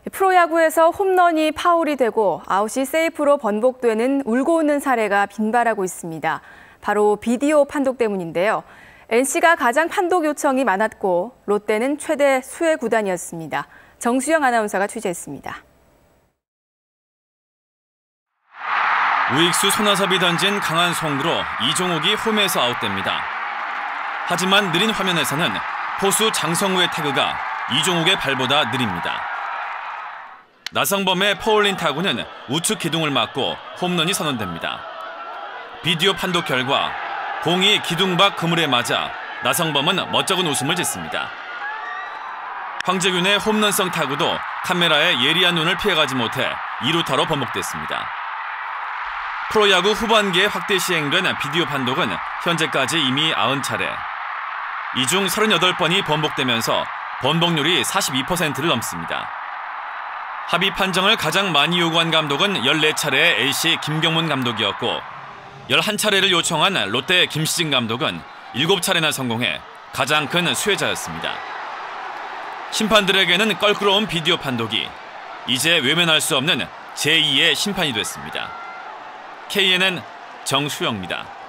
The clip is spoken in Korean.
프로야구에서 홈런이 파울이 되고 아웃이 세이프로 번복되는 울고 웃는 사례가 빈발하고 있습니다. 바로 비디오 판독 때문인데요. NC가 가장 판독 요청이 많았고 롯데는 최대 수혜 구단이었습니다. 정수영 아나운서가 취재했습니다. 우익수 손아섭이 던진 강한 송구로 이종욱이 홈에서 아웃됩니다. 하지만 느린 화면에서는 포수 장성우의 태그가 이종욱의 발보다 느립니다. 나성범의 퍼올린 타구는 우측 기둥을 맞고 홈런이 선언됩니다. 비디오 판독 결과 공이 기둥 밖 그물에 맞아 나성범은 멋쩍은 웃음을 짓습니다. 황재균의 홈런성 타구도 카메라의 예리한 눈을 피해가지 못해 2루타로 번복됐습니다. 프로야구 후반기에 확대 시행된 비디오 판독은 현재까지 이미 90차례. 이 중 38번이 번복되면서 번복률이 42%를 넘습니다. 합의 판정을 가장 많이 요구한 감독은 14차례의 LC 김경문 감독이었고 11차례를 요청한 롯데 김시진 감독은 7차례나 성공해 가장 큰 수혜자였습니다. 심판들에게는 껄끄러운 비디오 판독이 이제 외면할 수 없는 제2의 심판이 됐습니다. KNN 정수영입니다.